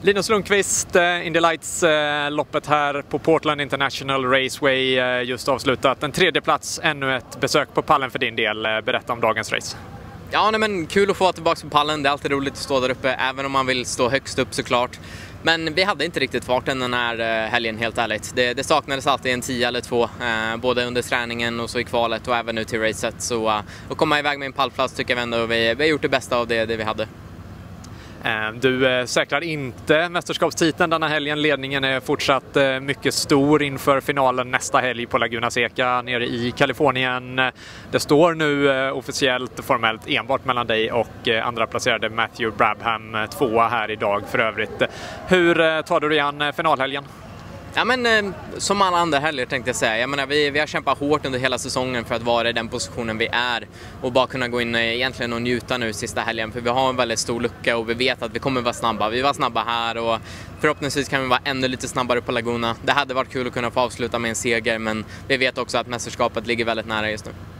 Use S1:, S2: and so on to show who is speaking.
S1: Linus Lundqvist, Indy Lights-loppet här på Portland International Raceway just avslutat. En tredje plats, ännu ett besök på pallen för din del. Berätta om dagens race.
S2: Ja, nej, men kul att få tillbaka på pallen. Det är alltid roligt att stå där uppe, även om man vill stå högst upp såklart. Men vi hade inte riktigt farten den här helgen, helt ärligt. Det saknades alltid en 10 eller 2, både under träningen och så i kvalet och även nu till racet. Så att komma iväg med en pallplats tycker jag ändå vi har gjort det bästa av det vi hade.
S1: Du säkrar inte mästerskapstiteln denna helgen. Ledningen är fortsatt mycket stor inför finalen nästa helg på Laguna Seca nere i Kalifornien. Det står nu officiellt och formellt enbart mellan dig och andra placerade Matthew Brabham, 2:a här idag för övrigt. Hur tar du dig an finalhelgen?
S2: Ja, men som alla andra helger tänkte jag säga. Jag menar, vi har kämpat hårt under hela säsongen för att vara i den positionen vi är och bara kunna gå in egentligen och njuta nu sista helgen, för vi har en väldigt stor lucka och vi vet att vi kommer vara snabba. Vi var snabba här och förhoppningsvis kan vi vara ännu lite snabbare på Laguna. Det hade varit kul att kunna få avsluta med en seger, men vi vet också att mästerskapet ligger väldigt nära just nu.